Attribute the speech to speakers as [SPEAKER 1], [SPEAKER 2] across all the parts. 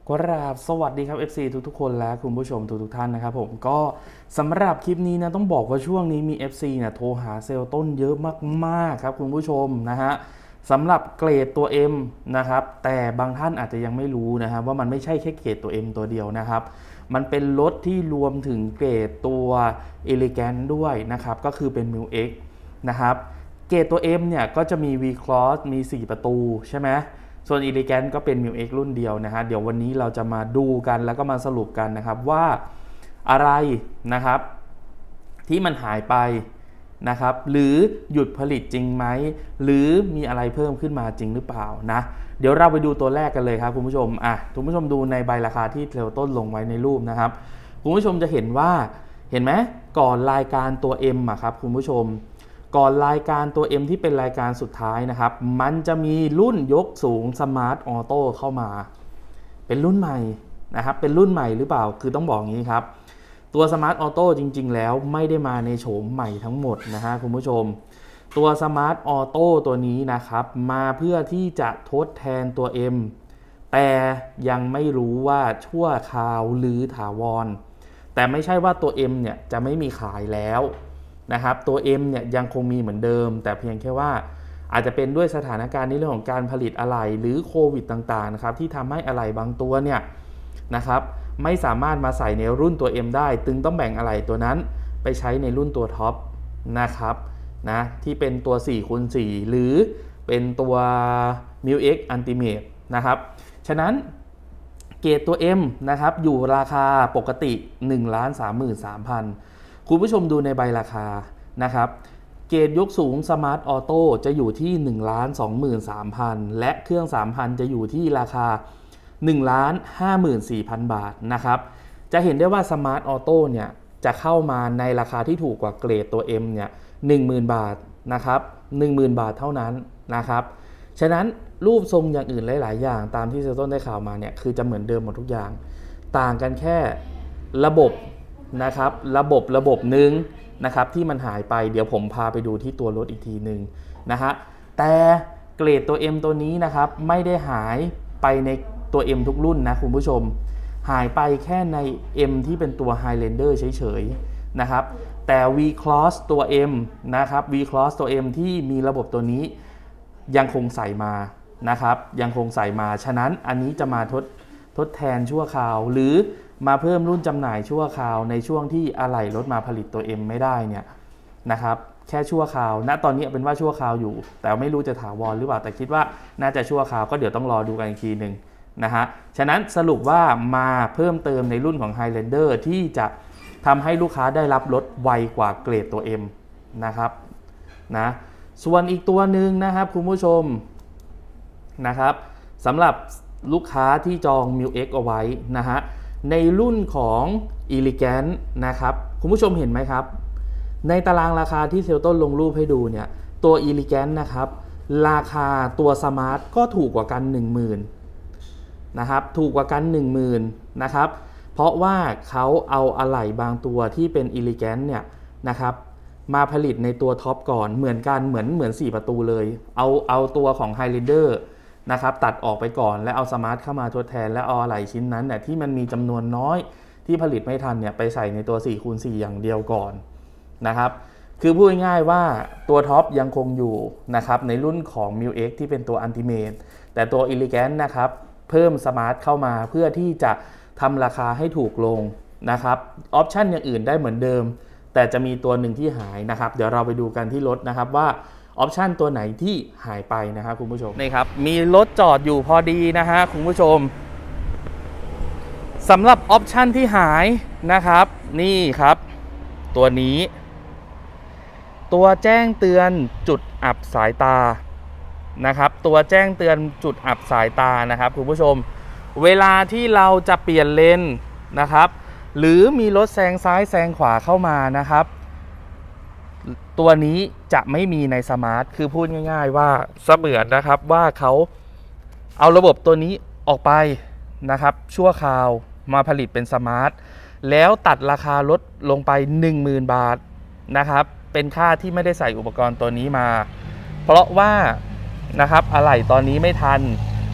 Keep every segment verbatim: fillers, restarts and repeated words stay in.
[SPEAKER 1] กราบสวัสดีครับ เอฟ ซี ทุกๆคนและคุณผู้ชมทุกๆท่านนะครับผมก็สำหรับคลิปนี้นะต้องบอกว่าช่วงนี้มี เอฟ ซี เนี่ยโทรหาเซลล์ต้นเยอะมากๆครับคุณผู้ชมนะฮะสำหรับเกรดตัว M นะครับแต่บางท่านอาจจะยังไม่รู้นะครับว่ามันไม่ใช่แค่เกรดตัว M ตัวเดียวนะครับมันเป็นรถที่รวมถึงเกรดตัว Elegant ด้วยนะครับก็คือเป็น มิล เอ็กซ์ นะครับเกรดตัว M เนี่ยก็จะมี V-Cross มีสี่ประตูใช่ไหมส่วน Elegant ก็เป็น มิล เอ็กซ์ รุ่นเดียวนะฮะเดี๋ยววันนี้เราจะมาดูกันแล้วก็มาสรุปกันนะครับว่าอะไรนะครับที่มันหายไปนะครับหรือหยุดผลิตจริงไหมหรือมีอะไรเพิ่มขึ้นมาจริงหรือเปล่านะเดี๋ยวเราไปดูตัวแรกกันเลยครับคุณผู้ชมอ่ะคุณผู้ชมดูในใบราคาที่เทรลต้นลงไว้ในรูปนะครับคุณผู้ชมจะเห็นว่าเห็นไหมก่อนรายการตัว M อ่ะครับคุณผู้ชมก่อนรายการตัว M ที่เป็นรายการสุดท้ายนะครับมันจะมีรุ่นยกสูง Smart Auto เข้ามาเป็นรุ่นใหม่นะครับเป็นรุ่นใหม่หรือเปล่าคือต้องบอกอย่างนี้ครับตัว Smart Auto จริงๆแล้วไม่ได้มาในโฉมใหม่ทั้งหมดนะฮะคุณผู้ชมตัว Smart Auto ตัวนี้นะครับมาเพื่อที่จะทดแทนตัว M แต่ยังไม่รู้ว่าชั่วคราวหรือถาวรแต่ไม่ใช่ว่าตัว M เนี่ยจะไม่มีขายแล้วนะครับตัว M เนี่ยยังคงมีเหมือนเดิมแต่เพียงแค่ว่าอาจจะเป็นด้วยสถานการณ์ในเรื่องของการผลิตอะไหล่หรือโควิดต่างๆนะครับที่ทำให้อะไหล่บางตัวเนี่ยนะครับไม่สามารถมาใส่ในรุ่นตัว M ได้จึงต้องแบ่งอะไหล่ตัวนั้นไปใช้ในรุ่นตัวท็อปนะครับนะที่เป็นตัว สี่คูณสี่ หรือเป็นตัว มิล เอ็กซ์ Ultimate นะครับฉะนั้นเกรดตัว M นะครับอยู่ราคาปกติ หนึ่งล้านสามหมื่นสามพัน คุณผู้ชมดูในใบราคานะครับเกรดยกสูง Smart Auto จะอยู่ที่ หนึ่งล้านสองหมื่นสามพัน และเครื่อง สามพัน จะอยู่ที่ราคา หนึ่งล้านห้าหมื่นสี่พัน บาทนะครับจะเห็นได้ว่า Smart Auto เนี่ยจะเข้ามาในราคาที่ถูกกว่าเกรดตัว M เนี่ย หนึ่งหมื่น บาทนะครับ หนึ่งหมื่น บาทเท่านั้นนะครับฉะนั้นรูปทรงอย่างอื่นหลายๆอย่างตามที่เซลต้นได้ข่าวมาเนี่ยคือจะเหมือนเดิมหมดทุกอย่างต่างกันแค่ระบบนะครับระบบระบบหนึ่งนะครับที่มันหายไปเดี๋ยวผมพาไปดูที่ตัวรถอีกทีหนึ่งนะฮะแต่เกรดตัว M ตัวนี้นะครับไม่ได้หายไปในตัว M ทุกรุ่นนะคุณผู้ชมหายไปแค่ใน M ที่เป็นตัว Highlander เฉยๆนะครับแต่ V-Cross ตัว M นะครับ V-Cross ตัว M ที่มีระบบตัวนี้ยังคงใส่มานะครับยังคงใส่มาฉะนั้นอันนี้จะมาทดทดแทนชั่วคราวหรือมาเพิ่มรุ่นจำหน่ายชั่วคราวในช่วงที่อะไหล่รถมาผลิตตัว M ไม่ได้เนี่ยนะครับแค่ชั่วคราวณตอนนี้เป็นว่าชั่วคราวอยู่แต่ไม่รู้จะถาวรหรือเปล่าแต่คิดว่าน่าจะชั่วคราวก็เดี๋ยวต้องรอดูกันอีกทีหนึ่งนะฮะฉะนั้นสรุปว่ามาเพิ่มเติมในรุ่นของ Highlander ที่จะทำให้ลูกค้าได้รับรถไวกว่าเกรดตัว M นะครับนะส่วนอีกตัวหนึ่งนะครับคุณผู้ชมนะครับสำหรับลูกค้าที่จอง มิล เอ็กซ์ เอาไว้นะฮะในรุ่นของ Elegant นะครับคุณผู้ชมเห็นไหมครับในตารางราคาที่เซลต้นลงรูปให้ดูเนี่ยตัว Elegant นะครับราคาตัว Smart ก็ถูกกว่ากัน หนึ่งหมื่น นะครับถูกกว่ากัน หนึ่งหมื่น นะครับเพราะว่าเขาเอาอะไหล่บางตัวที่เป็น Elegant เนี่ยนะครับมาผลิตในตัวท็อปก่อนเหมือนกันเหมือนเหมือนสี่ประตูเลยเอาเอาตัวของ Highlander นะครับตัดออกไปก่อนแล้วเอาสมาร์ทเข้ามาทดแทนและเอาอะไหล่ชิ้นนั้นเนี่ยที่มันมีจำนวนน้อยที่ผลิตไม่ทันเนี่ยไปใส่ในตัว สี่คูณสี่ อย่างเดียวก่อนนะครับคือพูดง่ายๆว่าตัวท็อปยังคงอยู่นะครับในรุ่นของ มิล เอ็กซ์ ที่เป็นตัว Ultimate แต่ตัว Elegant นะครับเพิ่มสมาร์ทเข้ามาเพื่อที่จะทำราคาให้ถูกลงนะครับออปชันอย่างอื่นได้เหมือนเดิมแต่จะมีตัวหนึ่งที่หายนะครับเดี๋ยวเราไปดูกันที่รถนะครับว่าออปชันตัวไหนที่หายไปนะครับคุณผู้ชมนี่ครับมีรถจอดอยู่พอดีนะฮะคุณผู้ชมสำหรับออปชันที่หายนะครับนี่ครับตัวนี้ตัวแจ้งเตือนจุดอับสายตานะครับตัวแจ้งเตือนจุดอับสายตานะครับคุณผู้ชมเวลาที่เราจะเปลี่ยนเลนนะครับหรือมีรถแซงซ้ายแซงขวาเข้ามานะครับตัวนี้จะไม่มีในสมาร์ทคือพูดง่ายๆว่าเสมือนนะครับว่าเขาเอาระบบตัวนี้ออกไปนะครับชั่วคราวมาผลิตเป็นสมาร์ทแล้วตัดราคาลดลงไป หนึ่งหมื่น บาทนะครับเป็นค่าที่ไม่ได้ใส่อุปกรณ์ตัวนี้มาเพราะว่านะครับอะไหล่ตอนนี้ไม่ทัน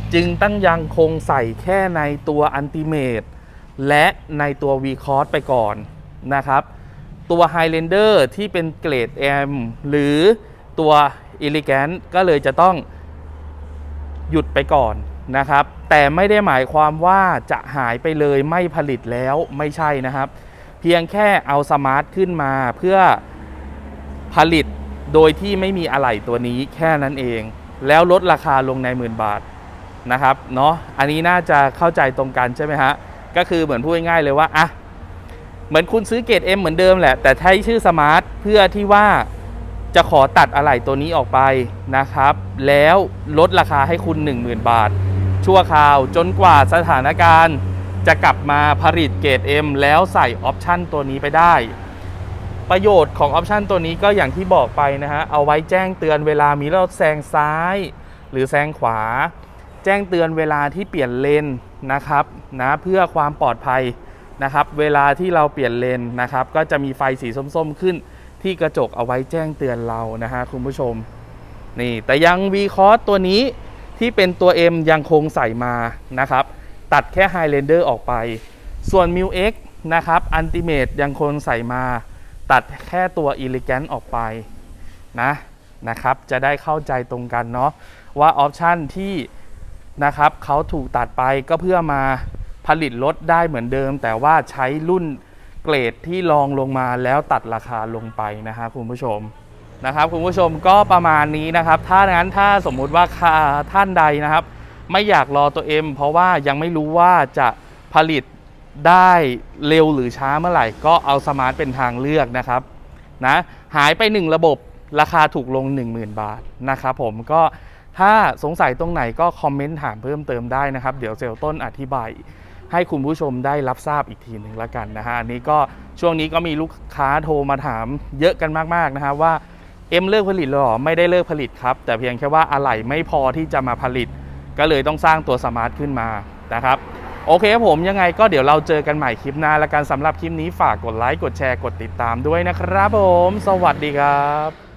[SPEAKER 1] จึงตั้งยังคงใส่แค่ในตัวอันติเมตและในตัว วี คอร์ส ไปก่อนนะครับตัว Highlander ที่เป็นเกรด M หรือตัว Elegant ก็เลยจะต้องหยุดไปก่อนนะครับแต่ไม่ได้หมายความว่าจะหายไปเลยไม่ผลิตแล้วไม่ใช่นะครับเพียงแค่เอาสมาร์ทขึ้นมาเพื่อผลิตโดยที่ไม่มีอะไหล่ตัวนี้แค่นั้นเองแล้วลดราคาลงในหมื่นบาทนะครับเนาะอันนี้น่าจะเข้าใจตรงกันใช่ไหมฮะก็คือเหมือนพูดง่ายๆเลยว่าอ่ะเหมือนคุณซื้อเกรด M เหมือนเดิมแหละแต่ใช้ชื่อสมาร์ทเพื่อที่ว่าจะขอตัดอะไหล่ตัวนี้ออกไปนะครับแล้วลดราคาให้คุณ หนึ่งหมื่น บาทชั่วคราวจนกว่าสถานการณ์จะกลับมาผลิตเกรด M แล้วใส่ออปชันตัวนี้ไปได้ประโยชน์ของออปชันตัวนี้ก็อย่างที่บอกไปนะฮะเอาไว้แจ้งเตือนเวลามีรถแซงซ้ายหรือแซงขวาแจ้งเตือนเวลาที่เปลี่ยนเลนนะครับนะเพื่อความปลอดภัยนะครับเวลาที่เราเปลี่ยนเลนนะครับก็จะมีไฟสีส้มๆขึ้นที่กระจกเอาไว้แจ้งเตือนเรานะฮะคุณผู้ชมนี่แต่ยัง วี คอร์ส ตัวนี้ที่เป็นตัว M ยังคงใส่มานะครับตัดแค่ Highlander ออกไปส่วน มิว เอ็กซ์ นะครับ Ultimate ยังคงใส่มาตัดแค่ตัว Elegant ออกไปนะนะครับจะได้เข้าใจตรงกันเนาะว่าออปชันที่นะครับเขาถูกตัดไปก็เพื่อมาผลิตรถได้เหมือนเดิมแต่ว่าใช้รุ่นเกรดที่รองลงมาแล้วตัดราคาลงไปนะฮะคุณผู้ชมนะครับคุณผู้ชมก็ประมาณนี้นะครับถ้างั้นถ้าสมมุติว่าท่านใดนะครับไม่อยากรอตัว M เพราะว่ายังไม่รู้ว่าจะผลิตได้เร็วหรือช้าเมื่อไหร่ก็เอาสมาร์ทเป็นทางเลือกนะครับนะหายไปหนึ่งระบบราคาถูกลง หนึ่งหมื่น บาทนะครับผมก็ถ้าสงสัยตรงไหนก็คอมเมนต์ถามเพิ่มเติมได้นะครับเดี๋ยวเซลต้นอธิบายให้คุณผู้ชมได้รับทราบอีกทีหนึ่งแล้วกันนะฮะอันนี้ก็ช่วงนี้ก็มีลูกค้าโทรมาถามเยอะกันมากๆนะครับว่า M เลิกผลิตหรอไม่ได้เลิกผลิตครับแต่เพียงแค่ว่าอะไหล่ไม่พอที่จะมาผลิตก็เลยต้องสร้างตัวสมาร์ทขึ้นมานะครับโอเคผมยังไงก็เดี๋ยวเราเจอกันใหม่คลิปหน้าแล้วกันสำหรับคลิปนี้ฝากกดไลค์กดแชร์กดติดตามด้วยนะครับผมสวัสดีครับ